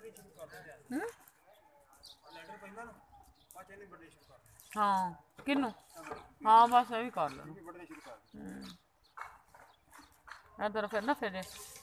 ਹੂੰ ਹਾਂ ਕਿਹਨੂੰ ਹਾਂ ਬਸ ਇਹ ਵੀ ਕਰ ਲੈਣਾ ਇੱਧਰ ਫਿਰ ਨਾ ਫਿਰ